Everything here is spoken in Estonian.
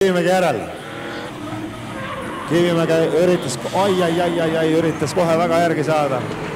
Kivimägi järel. Kivimägi üritas, üritas kohe väga järgi saada.